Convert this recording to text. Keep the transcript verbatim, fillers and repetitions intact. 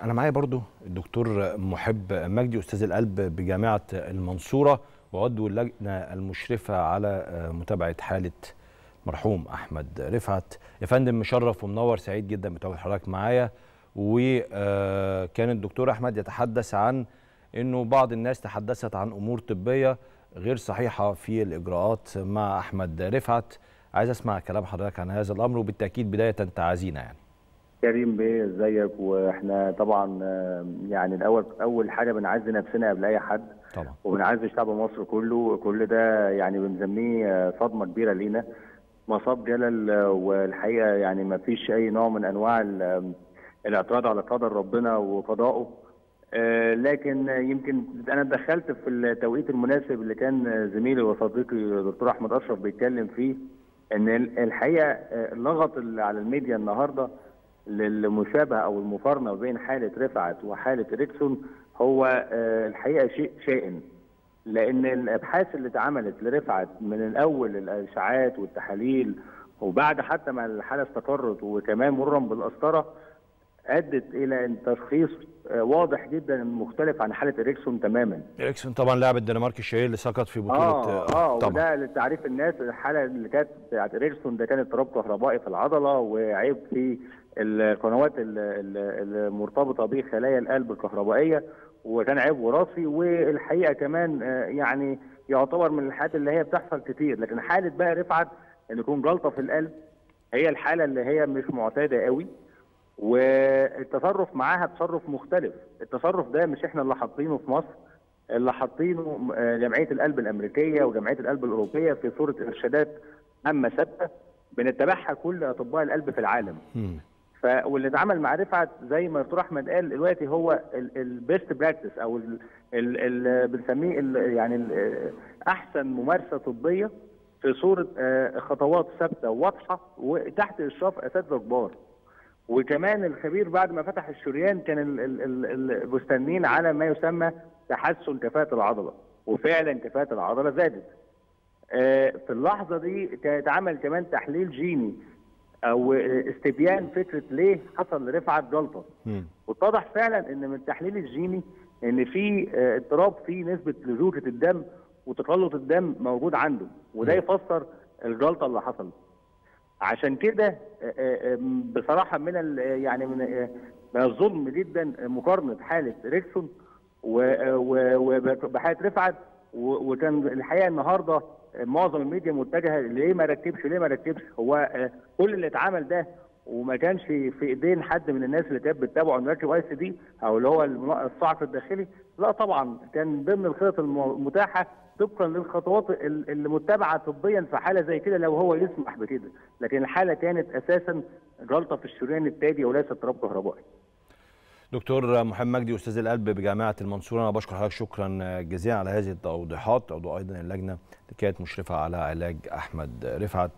أنا معايا برضو الدكتور محب مجدي أستاذ القلب بجامعة المنصورة وعضو اللجنة المشرفة على متابعة حالة مرحوم أحمد رفعت. يا فندم مشرف ومنور، سعيد جدا بتواجد حضرتك معايا. وكان الدكتور أحمد يتحدث عن أنه بعض الناس تحدثت عن أمور طبية غير صحيحة في الإجراءات مع أحمد رفعت. عايز أسمع كلام حضرتك عن هذا الأمر، وبالتأكيد بداية تعازينا. يعني كريم بيه ازيك؟ واحنا طبعا يعني الاول اول حاجه بنعزي نفسنا قبل اي حد طبعا، وبنعزي شعب مصر كله. كل ده يعني بنسميه صدمه كبيره لينا، مصاب جلل. والحقيقه يعني ما فيش اي نوع من انواع الاعتراض على قدر ربنا وقضائه، لكن يمكن انا اتدخلت في التوقيت المناسب اللي كان زميلي وصديقي الدكتور احمد اشرف بيتكلم فيه، ان الحقيقه اللغط اللي على الميديا النهارده للمشابهه او المقارنه بين حاله رفعت وحاله إريكسون هو الحقيقه شيء شائن، لان الابحاث اللي اتعملت لرفعت من الاول الاشعاعات والتحاليل وبعد حتى ما الحاله استقرت وكمان مرا بالقسطره ادت الى ان تشخيص واضح جدا مختلف عن حاله إريكسون تماما. إريكسون طبعا لاعب الدنمارك الشهير اللي سقط في بطوله اه اه طبعا. وده لتعريف الناس، الحاله اللي كانت بتاعت إريكسون ده كان اضطراب كهربائي في العضله وعيب في القنوات المرتبطه بخلايا القلب الكهربائيه، وكان عيب وراثي. والحقيقه كمان يعني يعتبر من الحالات اللي هي بتحصل كتير. لكن حاله بقى رفعت ان يكون جلطه في القلب هي الحاله اللي هي مش معتاده قوي، والتصرف معاها تصرف مختلف. التصرف ده مش احنا اللي حاطينه في مصر، اللي حاطينه جمعيه القلب الامريكيه وجمعيه القلب الاوروبيه في صوره ارشادات عامه ثابته بنتبعها كل اطباء القلب في العالم. ف واللي اتعمل مع رفعت زي ما الدكتور احمد قال دلوقتي هو البيست براكتس او اللي بنسميه ال يعني ال احسن ممارسه طبيه في صوره خطوات ثابته وواضحه وتحت اشراف اساتذه كبار. وكمان الخبير بعد ما فتح الشريان كان المستنين على ما يسمى تحسن كفاءة العضلة، وفعلا كفاءة العضلة زادت. في اللحظة دي اتعمل كمان تحليل جيني او استبيان فكرة ليه حصل لرفعت جلطة، واتضح فعلا ان من التحليل الجيني ان في اضطراب في نسبة لزوجة الدم وتقلط الدم موجود عنده، وده يفسر الجلطة اللي حصلت. عشان كده بصراحه من يعني من من الظلم جدا مقارنه حاله إريكسون وبحاله رفعت. وكان الحقيقه النهارده معظم الميديا متجهه ليه ما ركبش ليه ما ركبش. هو كل اللي اتعمل ده وما كانش في ايدين حد من الناس اللي كانت بتتابعه انه يركب اي سي دي او اللي هو الصعق الداخلي، لا طبعا كان ضمن الخطط المتاحه طبقا للخطوات اللي متبعه طبيا في حاله زي كده لو هو يسمح بكده. لكن الحاله كانت اساسا جلطه في الشريان التاجي وليس اضطراب كهربائي. دكتور محب مجدي استاذ القلب بجامعه المنصوره، انا بشكر حضرتك شكرا جزيلا على هذه التوضيحات. عضو ايضا اللجنه اللي كانت مشرفه على علاج احمد رفعت.